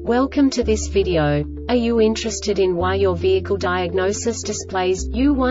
Welcome to this video. Are you interested in why your vehicle diagnosis displays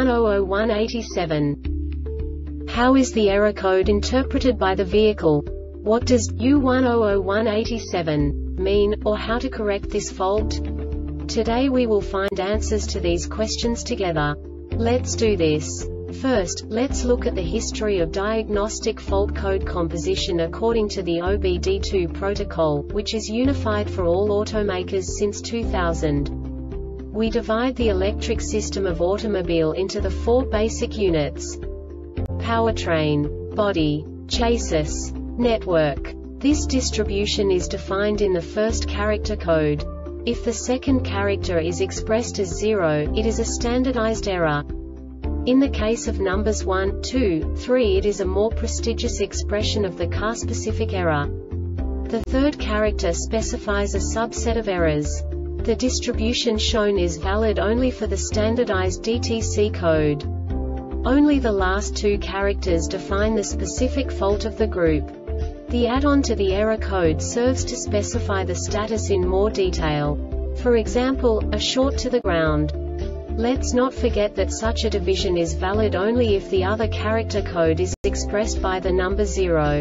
U100187? How is the error code interpreted by the vehicle? What does U100187 mean, or how to correct this fault? Today we will find answers to these questions together. Let's do this. First, let's look at the history of diagnostic fault code composition according to the OBD2 protocol, which is unified for all automakers since 2000. We divide the electric system of automobile into the four basic units: powertrain, body, chassis, network. This distribution is defined in the first character code. If the second character is expressed as 0, it is a standardized error. In the case of numbers 1, 2, 3, it is a more prestigious expression of the car-specific error. The third character specifies a subset of errors. The distribution shown is valid only for the standardized DTC code. Only the last two characters define the specific fault of the group. The add-on to the error code serves to specify the status in more detail. For example, a short to the ground. Let's not forget that such a division is valid only if the other character code is expressed by the number 0.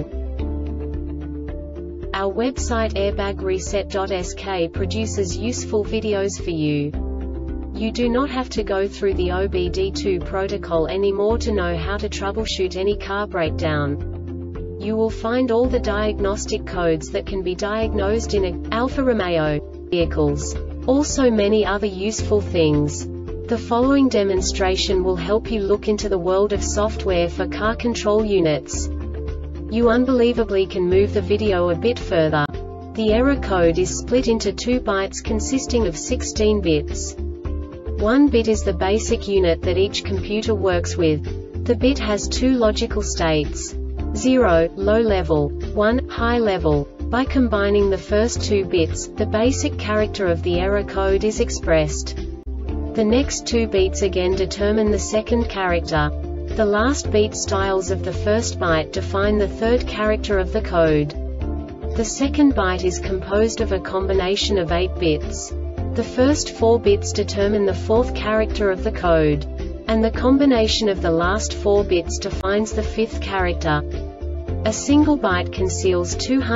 Our website airbagreset.sk produces useful videos for you. You do not have to go through the OBD2 protocol anymore to know how to troubleshoot any car breakdown. You will find all the diagnostic codes that can be diagnosed in Alfa Romeo vehicles. Also many other useful things. The following demonstration will help you look into the world of software for car control units. You unbelievably can move the video a bit further. The error code is split into 2 bytes consisting of 16 bits. 1 bit is the basic unit that each computer works with. The bit has 2 logical states: 0, low level, 1, high level. By combining the first 2 bits, the basic character of the error code is expressed. The next 2 beats again determine the second character. The last beat styles of the first byte define the third character of the code. The second byte is composed of a combination of 8 bits. The first 4 bits determine the fourth character of the code. And the combination of the last 4 bits defines the fifth character. A single byte conceals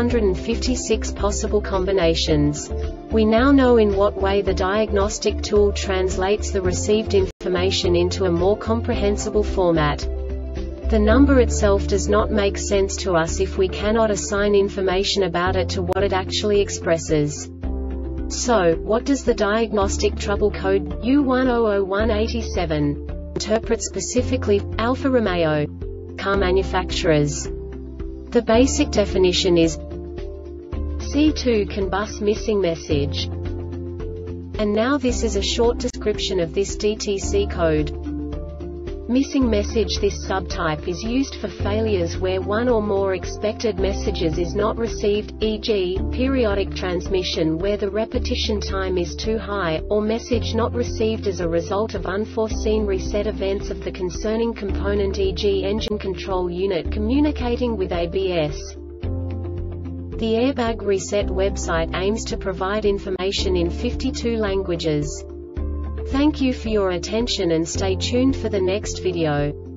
256 possible combinations. We now know in what way the diagnostic tool translates the received information into a more comprehensible format. The number itself does not make sense to us if we cannot assign information about it to what it actually expresses. So, what does the diagnostic trouble code U100187 interpret specifically for Alfa Romeo car manufacturers? The basic definition is C2 CAN bus missing message. And now this is a short description of this DTC code. Missing message. This subtype is used for failures where one or more expected messages is not received, e.g., periodic transmission where the repetition time is too high, or message not received as a result of unforeseen reset events of the concerning component, e.g. engine control unit communicating with ABS. The Airbag Reset website aims to provide information in 52 languages. Thank you for your attention and stay tuned for the next video.